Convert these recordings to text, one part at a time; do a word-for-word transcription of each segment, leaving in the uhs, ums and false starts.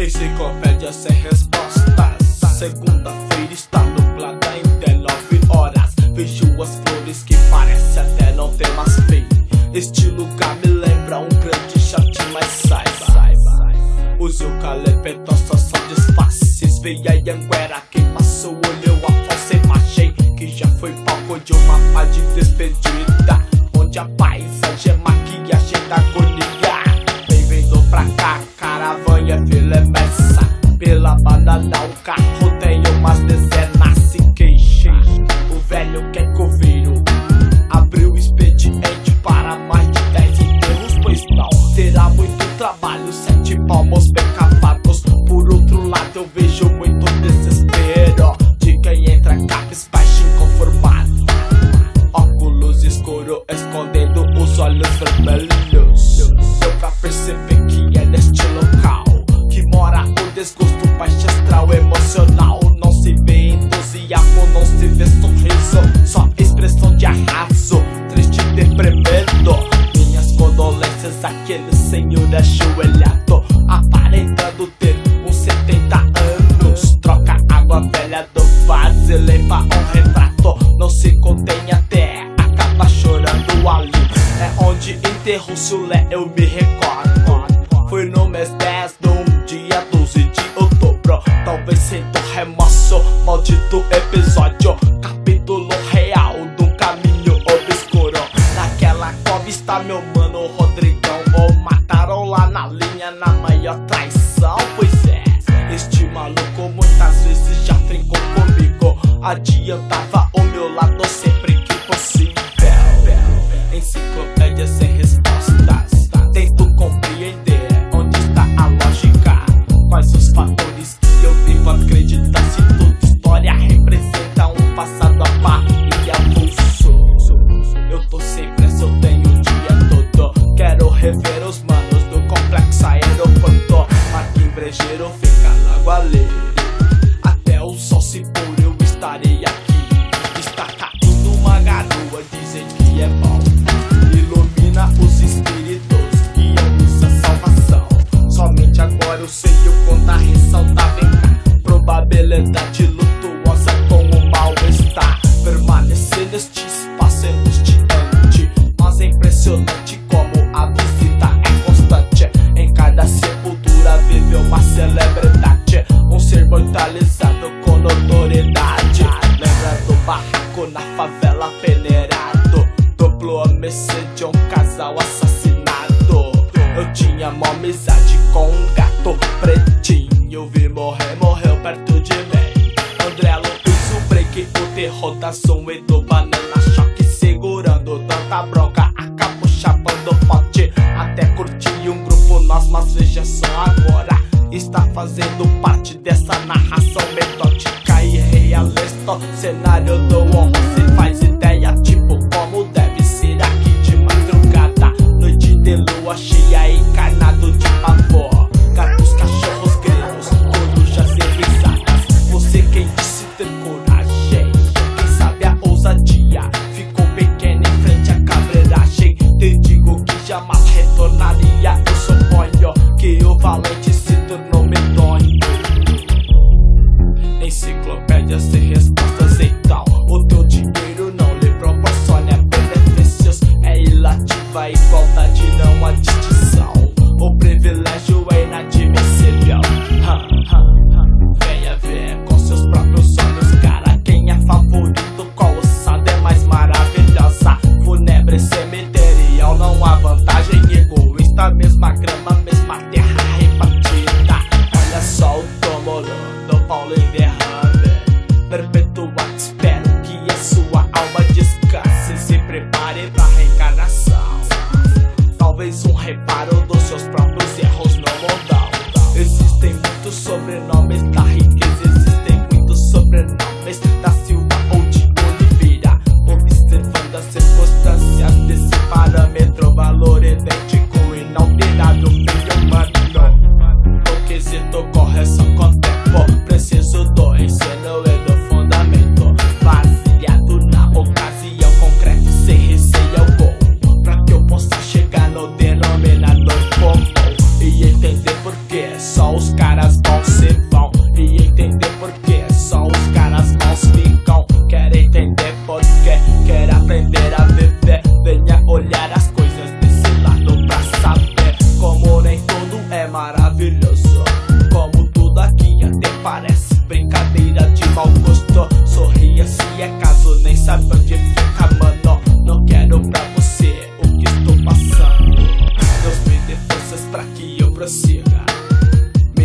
Enciclopédia sem respostas. Segunda-feira está nublada, ainda nove horas. Vejo as flores que parece até não ter mais fim. Este lugar me lembra um grande jardim, mas saiba, saiba, os eucaliptos só são disfarces. Veia e Anguera, quem passou olhou a falsa imagem que já foi palco de uma pá de despedida, onde a paisagem é maquiagem da agonia. Bem-vindo pra cá, caravana filé messa. Pela banana o carro tem umas dezenas. Se queixem, o velho quer coveiro abriu o expediente para mais de dez enterros, pois não terá muito trabalho, sete palmos bem cavados. Por outro lado eu vejo muito desespero de quem entra cabisbaixo inconformado, óculos escuro escondendo os olhos vermelhos. Deu pra perceber que é neste local que mora o desgosto baixo astral emocional. Não se vê entusiasmo, não se vê sorriso, só expressão de arraso, triste e deprimido. Minhas condolências àquele senhor ajoelhado, aparentando ter uns setenta anos. Troca água velha do vaso e limpa um retrato. Não se contém até acaba chorando ali. É onde enterrou-se o Lé, eu me recordo. Foi no mês dez, num dia doze de outubro. Talvez sinta o remorso, maldito episódio, capítulo real de um caminho obscuro. Naquela cova está meu mano Rodrigão. O mataram lá na linha na maior traição. Pois é, este maluco muitas vezes já brincou comigo, adiantava o meu lado sempre que possível. Enciclopédia sem respostas, tento compreender onde está a lógica, quais os fatores que eu devo acreditar. Se toda história representa um passado a par e avulso, eu tô sem pressa, eu tenho o dia todo. Quero rever os manos do complexo aeroporto. Marquinhos Brejeiro fica logo ali. Até o sol se pôr eu estarei aqui. Está caindo uma garoa, dizem que é bom, ilumina os espíritos, guia-nos a salvação. Somente agora eu sei o quanto a ressalta vem cá. Probabilidade lutuosa com o mal-estar. Permanecer neste espaço é angustiante, mas é impressionante como a visita é constante. Em cada sepultura vive uma celebridade, um ser mortalizado com notoriedade. Lembra do barraco na favela peneirado, duplo homicídio, um casal assassinado. Eu tinha uma amizade com um gato pretinho, eu vi morrer, morreu perto de mim. André Luiz, o break, o terror da som e do banana choque, segurando tanta bronca, acabou chapando pote. Até curti um grupo nós, mas veja só agora, está fazendo parte dessa narração metódica e realista. Cenário do horror, cê faz ideia tipo como deve ser aqui de madrugada, noite de lua cheia, encarnado de pavor. Gatos, cachorros, grilos, corujas e risadas. Você quem disse ter coragem, quem sabe a ousadia ficou pequena em frente à cabreiragem. Te digo que jamais retornaria, eu suponho que o valente se tornou medonho. Enciclopédia sem respostas, então o teu dinheiro não lhe proporciona benefícios. É ilativa, a igualdade não há distinção, o privilégio é inadmissível. Ha, ha, ha. Venha ver com seus próprios olhos, cara, quem é favorito, qual ossada é mais maravilhosa. Fúnebre cemitério, não há vantagem, egoísta, mesma grama, mesma terra repartida. Olha só o túmulo do Paulo em derrame, perpetuado, espero que a sua alma descanse. Se prepare pra reencarnação, talvez um reparo dos seus próprios erros no mundão. Existem muitos sobrenomes da riqueza, existem muitos sobrenomes da Silva ou de Oliveira. Observando as circunstâncias desse parâmetro, valor idêntico e não terado filho humano. No quesito correção com tempo, preciso do ensino e do fundamento, baseado na ocasião concreta e sem receio algum, pra que eu possa chegar no denominador comum e entender por que só os caras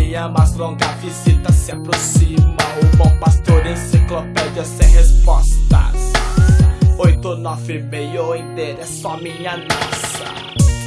minha mais longa visita se aproxima. O Bom Pastor, enciclopédia sem respostas. Oito nove meio, endereço a minha nossa.